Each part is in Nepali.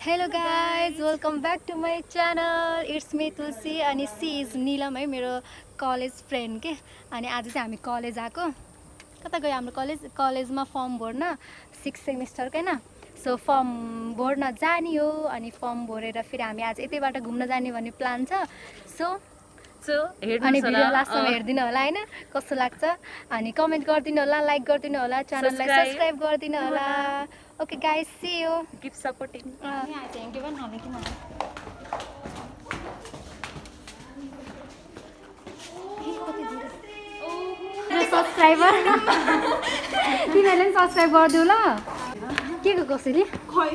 Hello guys, welcome back to my channel. It's me Tulsi and she is Neelam है मेरो कलेज फ्रेन्ड के अनि आज चाहिँ हामी कलेज आको कता गयो हाम्रो कलेजमा फर्म भर्न 6 सेमिस्टर के न सो फर्म भर्न जानी हो अनि फर्म भरेर फेरि हामी आज यतैबाट घुम्न जाने भन्ने प्लान छ सो अनि भिडियो लास्टसम्म हेर्दिनु होला हैन कस्तो लाग्छ अनि कमेन्ट गर्दिनु होला लाइक गर्दिनु होला च्यानललाई सब्स्क्राइब गर्दिनु होला okay guys see you keep supporting thank you भन हामी किन सब्स्क्राइबर तिमीहरूले पनि सब्स्क्राइब गरिदिऊ ल के कसरी खै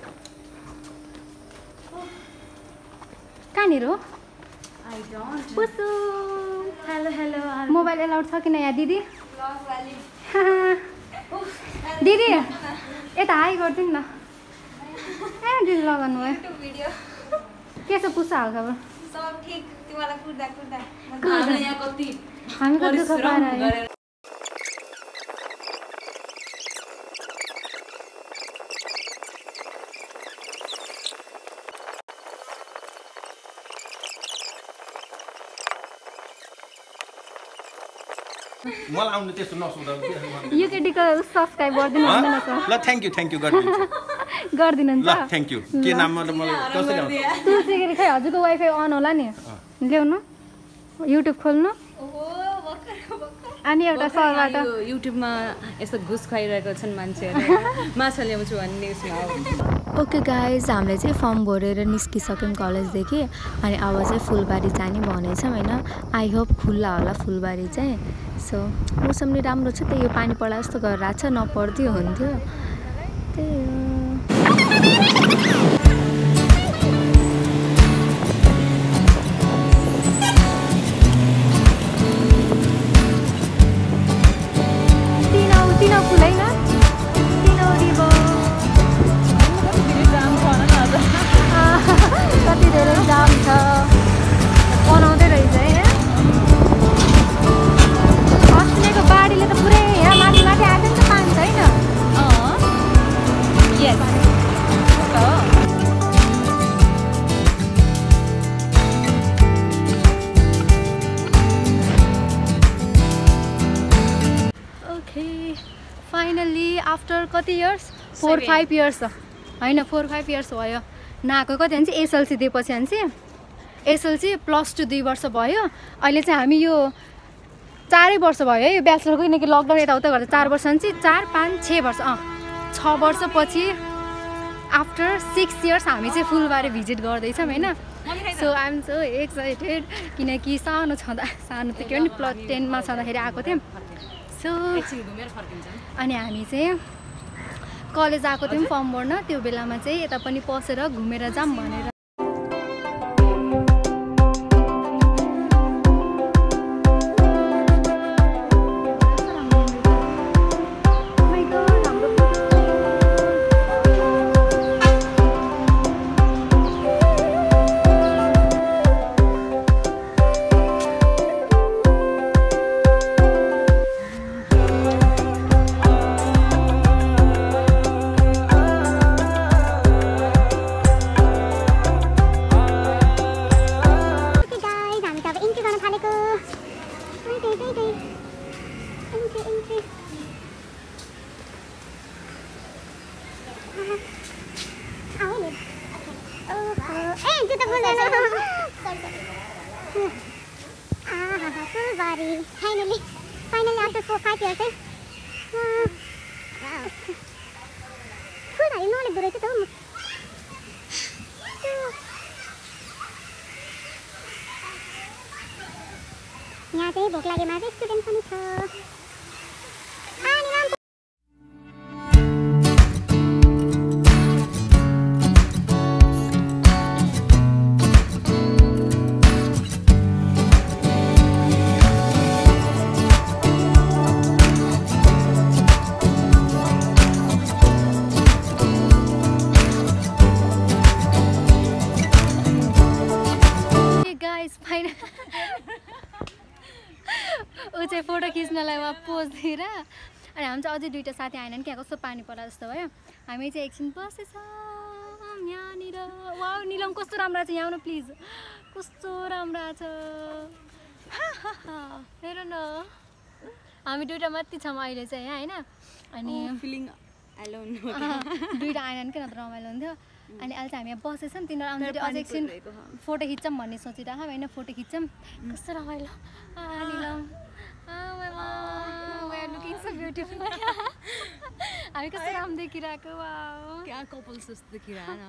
कहाँनिर हो आई डोन्ट पुसु हेलो मोबाइल एलाउड छ किन यहाँ दिदी दिदी यता हाई गरिदिनु न ए दिदी लगाउनु भयो भिडियो के छ पुसा हाल खबर सब ठीक तिमीलाई कुर्दा यहाँ कति हामी त दुःख पाएर मलाई आउनु त्यस्तो नसुधाउ यो केटीको सब्स्क्राइब गरिदिनु हुँदैन सर ल थ्यांक यू गरिदिन्छु गरिदिनुहुन्छ ल थ्यांक यू के नाम मलाई कसरी आउँछ तुलसी गिरी खै हजुरको वाइफाई अन होला नि ल्याउनु युट्युब खोल्नु अनि एउटा सरबाट युट्युबमा यस्तो घुस खाइरहेको छन् मान्छेहरूले माछा ल्याउँछु भन्ने न्युजमा हो ओके गाइज हामीले चाहिँ फर्म भरेर निस्किसक्यौँ कलेजदेखि अनि अब चाहिँ फुलबारी जाने भनेछौँ होइन आई होप खुल्ला होला फुलबारी चाहिँ सो मौसम नि राम्रो छ त्यही यो पानी पर्ला जस्तो गरेर आएको छ नपर्दियो हुन्थ्यो त्यही कति धेरै जाम छ बनाउँदै रहेछ है अस्तिको बाढीले त पुरै यहाँ माथि माथि आएको नि त पानी छैन ओके फाइनली आफ्टर कति इयर्स 4-5 इयर्स होइन 4-5 इयर्स भयो नआएको कति भन्छ एसएलसी दिएपछि भन्छ एसएलसी +2 2 वर्ष भयो अहिले चाहिँ हामी यो 4 वर्ष भयो है यो ब्याचलरको किनकि लकडाउन यताउता गर्दा 4 वर्ष भन्छ 4 5 6 वर्ष 6 वर्षपछि आफ्टर 6 इयर्स हामी चाहिँ फुलबारी भिजिट गर्दैछौँ होइन so I am so excited किनकि सानो छँदा सानो त के भने +10 मा छँदाखेरि आएको थियौँ सो अनि हामी चाहिँ कलेज आएको थियौँ फर्म भर्न त्यो बेलामा चाहिँ यता पनि पसेर घुमेर जाऊँ भनेर Finally after 4-5 years फुलबारी नलेग्दो रहेछ त हौ यहाँ चाहिँ भोक लागेमा चाहिँ स्टुडेन्ट पनि छ ऊ चाहिँ फोटो खिच्नलाई वहाँ पोज दिएर अनि हामी चाहिँ अझै दुईटा साथी आएनन् क्या कस्तो पानी पर्ला जस्तो भयो हामी चाहिँ एकछिन बसेछौँ यहाँनिर वाउ निलम कस्तो राम्रो छ यहाँ आउनु प्लिज कस्तो राम्रो छ हेर न हामी दुईटा मात्रै छौँ अहिले चाहिँ यहाँ होइन अनि फिलिङ एलोन दुईटा आएन किन त रमाइलो हुन्थ्यो अनि अहिले चाहिँ हामी यहाँ बसेछौँ तिनीहरू आउँदाखेरि अझै एकछिन फोटो खिच्छौँ भन्ने सोचिरहेको होइन फोटो खिच्छौँ कस्तो रमाइलो निलम लुकिङ सो ब्युटिफुल हामी कस्तो राम्रो देखिरहेको वाउ क्या कपल्स जस्तो देखिरहेन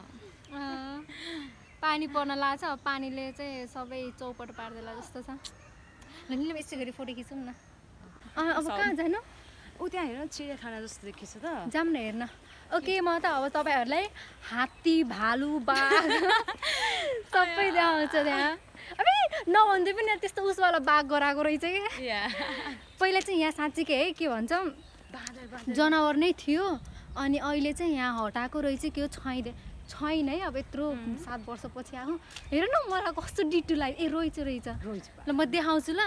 पानी पर्न लाग्छ पानीले चाहिँ सबै चौपट पारिदिएला जस्तो छ निलम यसै गरी फोटो खिचौँ न अब कहाँ जानु ऊ त्यहाँ हेर चिडियाखाना जस्तो देखिन्छ त जाऊँ न हेर्न ओके म त अब तपाईँहरूलाई हात्ती भालु बाघ सबै देखाउँछ त्यहाँ अब नभन्दै पनि त्यस्तो उसवाला बाघ गराएको रहेछ क्या पहिला चाहिँ यहाँ साँच्चीकै है के भन्छ जनावर नै थियो अनि अहिले चाहिँ यहाँ हटाएको रहेछ के हो छैन है अब यत्रो 7 वर्षपछि आएको हेर न मलाई कस्तो डिटो लाग्यो रहेछ ल म देखाउँछु ल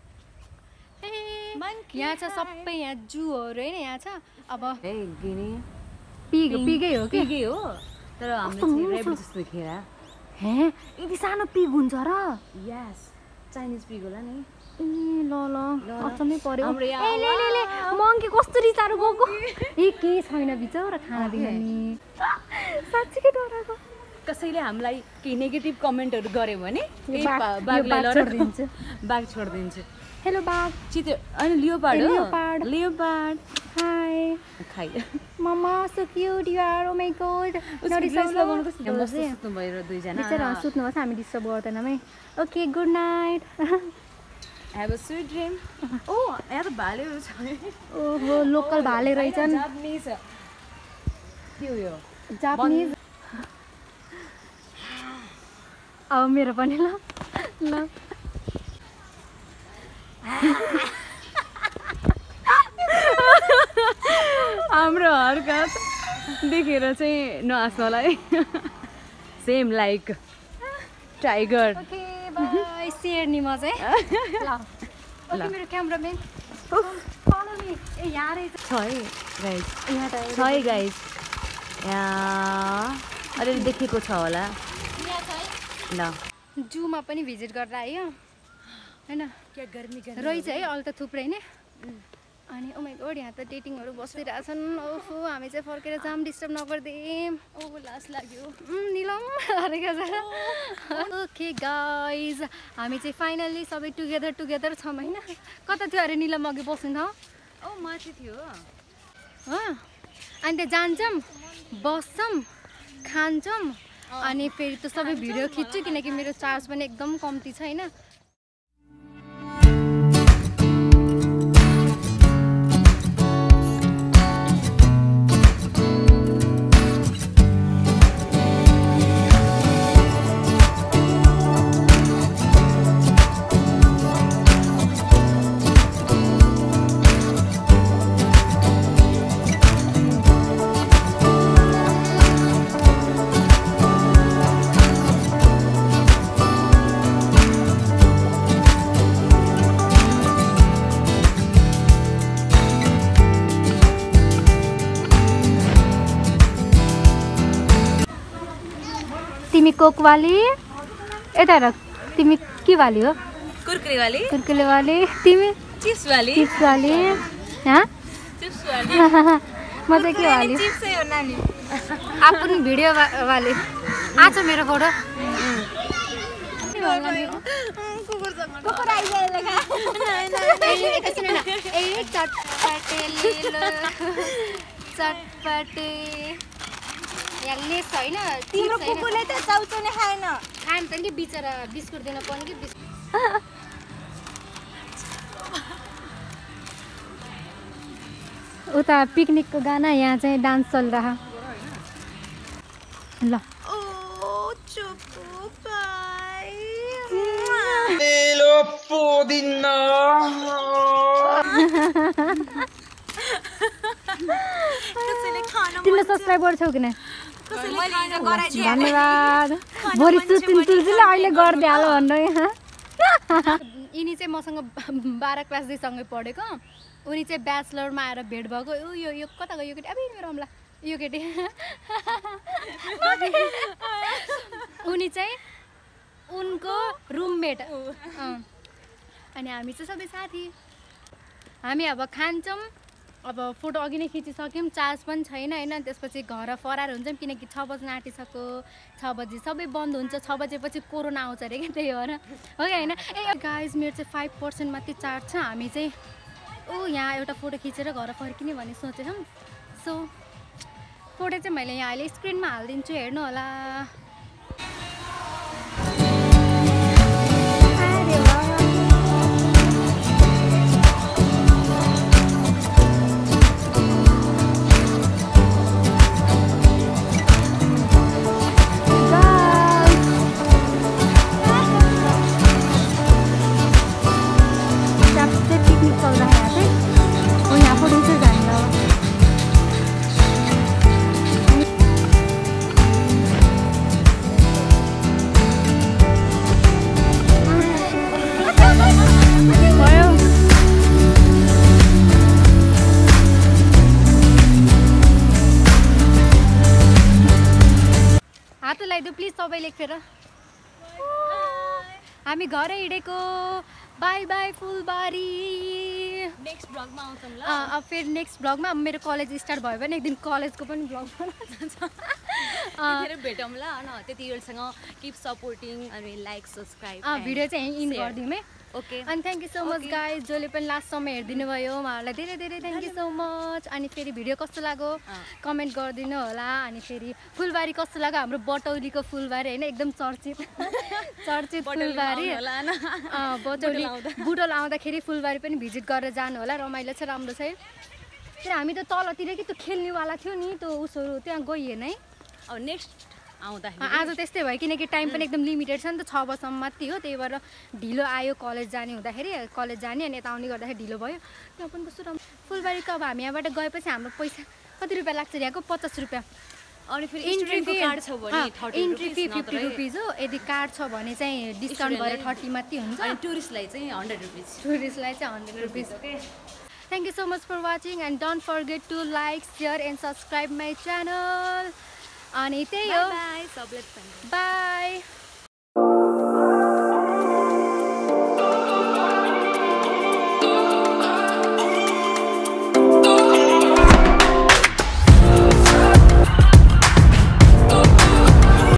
यहाँ छ सबै यहाँ जूहरू होइन यहाँ छ अब पिगै हो कि पिगै हो तर हाम्रो रेबिट जस्तो देखिएर हे यति सानो पिग हुन्छ र यस चाइनिज पिग होला नि ल अचम्मै पर्यो मङ्की कस्तो रिसारो गएको केही छैन बिचरा खाना दिने नि साँच्चीकै डराएको कसैले हामीलाई केही नेगेटिभ कमेन्टहरू गर्यो भने बाघ छोडिदिन्छु हेलो बाघ चितो अनि लियोपार्ड हाई खाइ mama so cute you are oh my god सुत्नु भएर दुईजना बिचरा सुत्नुहोस् हामी डिस्टर्ब गर्दैनौँ है okay good night have a sweet dream oh यहाँ त भालेहरू छ ओहो लोकल भाले रहेछन् जापानिज के हो यो जापानिज अब मेरो पनि ल हाम्रो हरकत देखेर चाहिँ नहाँस्नु होला है same like tiger okay bye शेरनी म चाहिँ ल ओके मेरो क्यामेराम्यान फलो मी ए यहाँ रहेछ छ है गाइज यहाँ त छ है गाइज यहाँ अलिअलि देखेको छ होला यहाँ छ है ल जूमा पनि भिजिट गरेर आयो हैन क्या गर्मी रहेछ है अहिले त थुप्रै नै अनि ओ माय गॉड यहाँ त डेटिङहरू बसिरहेछन् ओहो हामी चाहिँ फर्केर जाम डिस्टर्ब नगर्दे ओ लास लाग्यो निलम ओके गाइज हामी चाहिँ फाइनल्ली सबै टुगेदर छौँ होइन कता थियो अरे निलम अघि बस्नु ठाउँ ओ माथि थियो हो अनि त्यहाँ जान्छौँ बस्छौँ खान्छौँ अनि फेरि त सबै भिडियो खिच्छु किनकि मेरो चार्ज पनि एकदम कम्ती छ होइन तिमी कोक वाली यता हेर तिमी के वाली हो कुरकुरे वाली तिमी चिप्स वाली हाँ म चाहिँ के वाली आफ्नो भिडियो वाली आज मेरो फोटो चटपटे यहाँ लेस होइन तिम्रो कुकुरले त चाउचाउ खाएन खाएन त नि बिचरा बिस्कुट दिन पर्ने कि उता पिकनिकको गाना यहाँ चाहिँ डान्स चलिरह ल तिमीले सब्सक्राइब गर्छौ किन धन्यवाद भोलि तुलसीले अहिले गरिदिइहाल भन्नु यहाँ यिनी चाहिँ मसँग 12 क्लासदेखि सँगै पढेको उनी चाहिँ ब्याचलरमा आएर भेट भएको यो कता गयो केटी अब मेरो अम्ला यो केटी उनी चाहिँ उनको रुममेट अनि हामी चाहिँ सबै साथी हामी अब खान्छौँ अब फोटो अघि नै खिचिसक्यौँ चार्ज पनि छैन होइन त्यसपछि घर फरार हुन्छौँ किनकि 6 बज्न आँटिसक्यो 6 बजी सबै बन्द हुन्छ 6 बजेपछि कोरोना आउँछ अरे क्या त्यही भएर हो कि होइन ए गाइज मेरो चाहिँ 5% मात्रै चार्ज छ हामी चाहिँ यहाँ एउटा फोटो खिचेर घर फर्किने भन्ने सोचेछौँ सो फोटो चाहिँ मैले यहाँ अहिले स्क्रिनमा हालिदिन्छु हेर्नु होला हात लगाइदियो प्लिज सबैले एकखेर हामी घर हिँडेको बाई बाई फुलबारी नेक्स्ट ब्लगमा आउँछौँ ल अब फेरि नेक्स्ट ब्लगमा मेरो कलेज स्टार्ट भयो भने एक दिन कलेजको पनि ब्लग फेरि भेटौँ ल न त्यतिखेरसँग किप सपोर्टिङ अनि लाइक सब्सक्राइब भिडियो चाहिँ इन गरिदिउँ है ओके अनि thank you so much guys जसले पनि लास्टसम्म हेरिदिनु भयो उहाँहरूलाई धेरै धेरै थ्याङ्क यू सो मच अनि फेरि भिडियो कस्तो लाग्यो कमेन्ट गरिदिनु होला अनि फेरि फुलबारी कस्तो लाग्यो हाम्रो बटौलीको फुलबारी होइन एकदम चर्चित फुलबारी बटौली बुटोल आउँदाखेरि फुलबारी पनि भिजिट गरेर जानु होला रमाइलो छ राम्रो छ फेरि हामी त तलतिर कि त्यो खेल्नेवाला थियो नि त्यो उसहरू त्यहाँ गइएन है अब नेक्स्ट आउँदाखेरि आज त्यस्तै भयो किनकि टाइम पनि एकदम लिमिटेड छ नि त 6 बजीसम्म मात्रै हो त्यही भएर ढिलो आयो कलेज जाने हुँदाखेरि कलेज जाने अनि यता आउने गर्दाखेरि ढिलो भयो त्यहाँ पनि कस्तो राम्रो फुलबारीको अब हामी यहाँबाट गएपछि हाम्रो पैसा कति रुपियाँ लाग्छ यहाँको 50 रुपियाँ अनि फेरि इन्ट्री कार्ड छ भने 30 फी 50 रुपिज हो यदि कार्ड छ भने चाहिँ डिस्काउन्ट भएर 30 मात्रै हुन्छ अनि टुरिस्टलाई चाहिँ 100 रुपिस टुरिस्टलाई चाहिँ 100 rupees okay thank you so much for watching and don't forget to like share and subscribe my channel अनि त्यही हो बाई सबले बाई